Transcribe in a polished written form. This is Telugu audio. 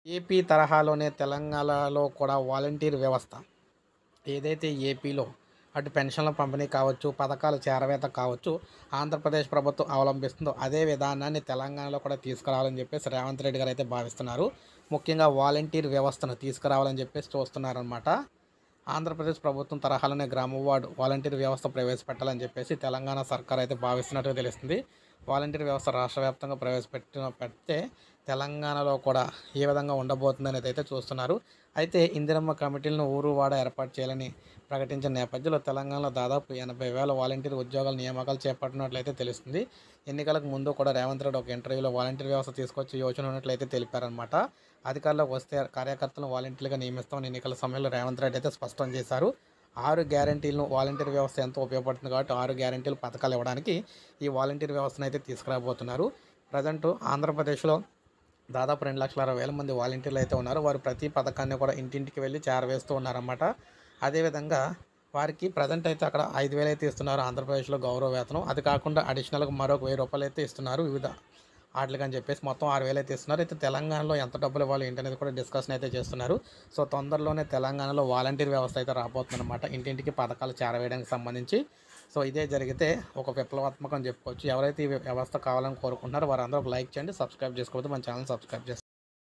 ఏపీ తరహాలోనే తెలంగాణలో కూడా వాలంటీర్ వ్యవస్థ ఏదైతే ఏపీలో అటు పెన్షన్ల పంపిణీ కావచ్చు, పథకాలు చేరవేత కావచ్చు, ఆంధ్రప్రదేశ్ ప్రభుత్వం అవలంబిస్తుందో అదే విధానాన్ని తెలంగాణలో కూడా తీసుకురావాలని చెప్పేసి రేవంత్ రెడ్డి గారు అయితే భావిస్తున్నారు. ముఖ్యంగా వాలంటీర్ వ్యవస్థను తీసుకురావాలని చెప్పేసి చూస్తున్నారనమాట. ఆంధ్రప్రదేశ్ ప్రభుత్వం తరహాలోనే గ్రామ వార్డు వాలంటీర్ వ్యవస్థ ప్రవేశపెట్టాలని చెప్పేసి తెలంగాణ సర్కార్ అయితే భావిస్తున్నట్టుగా తెలుస్తుంది. వాలంటీర్ వ్యవస్థ రాష్ట్ర వ్యాప్తంగా పెడితే తెలంగాణలో కూడా ఏ విధంగా ఉండబోతుందనేది అయితే చూస్తున్నారు. అయితే ఇందిరమ్మ కమిటీలను ఊరు వాడ ఏర్పాటు చేయాలని ప్రకటించిన నేపథ్యంలో తెలంగాణలో దాదాపు 80,000 వాలంటీర్ ఉద్యోగాల నియామకాలు చేపట్టినట్లయితే తెలుస్తుంది. ఎన్నికలకు ముందు కూడా రేవంత్ రెడ్డి ఒక ఇంటర్వ్యూలో వాలంటీర్ వ్యవస్థ తీసుకొచ్చి యోచన ఉన్నట్లయితే తెలిపారనమాట. అధికారంలోకి వస్తే కార్యకర్తలను వాలంటీర్లుగా నియమిస్తామని ఎన్నికల సమయంలో రేవంత్ రెడ్డి అయితే స్పష్టం చేశారు. 6 గ్యారంటీలను వాలంటీర్ వ్యవస్థ ఎంతో ఉపయోగపడుతుంది కాబట్టి 6 గ్యారంటీలు పథకాలు ఇవ్వడానికి ఈ వాలంటీర్ వ్యవస్థను అయితే తీసుకురాబోతున్నారు. ప్రజెంట్ ఆంధ్రప్రదేశ్లో దాదాపు 2,60,000 మంది వాలంటీర్లు అయితే ఉన్నారు. వారు ప్రతి పథకాన్ని కూడా ఇంటింటికి వెళ్ళి చేరవేస్తూ ఉన్నారన్నమాట. అదేవిధంగా వారికి ప్రజెంట్ అయితే అక్కడ 5,000 అయితే ఇస్తున్నారు ఆంధ్రప్రదేశ్లో గౌరవ వేతనం. అది కాకుండా అడిషనల్గా మరొక 1,000 రూపాయలు అయితే ఇస్తున్నారు వివిధ ఆటలకని చెప్పేసి మొత్తం 6,000 అయితే ఇస్తున్నారు. అయితే తెలంగాణలో ఎంత డబ్బులు ఇవ్వాలి ఏంటనేది కూడా డిస్కషన్ అయితే చేస్తున్నారు. సో తొందరలోనే తెలంగాణలో వాలంటీర్ వ్యవస్థ అయితే రాబోతుందన్నమాట, ఇంటింటికి పథకాలు చేరవేయడానికి సంబంధించి. సో ఇదే జరిగితే ఒక విప్లవాత్మకం అని చెప్పుకోవచ్చు. ఎవరైతే ఈ వ్యవస్థ కావాలని కోరుకుంటున్నారో వారందరూ ఒక లైక్ చేయండి, సబ్స్క్రైబ్ చేసుకోవద్దు, మన ఛానల్ సబ్స్క్రైబ్ చేసుకోండి.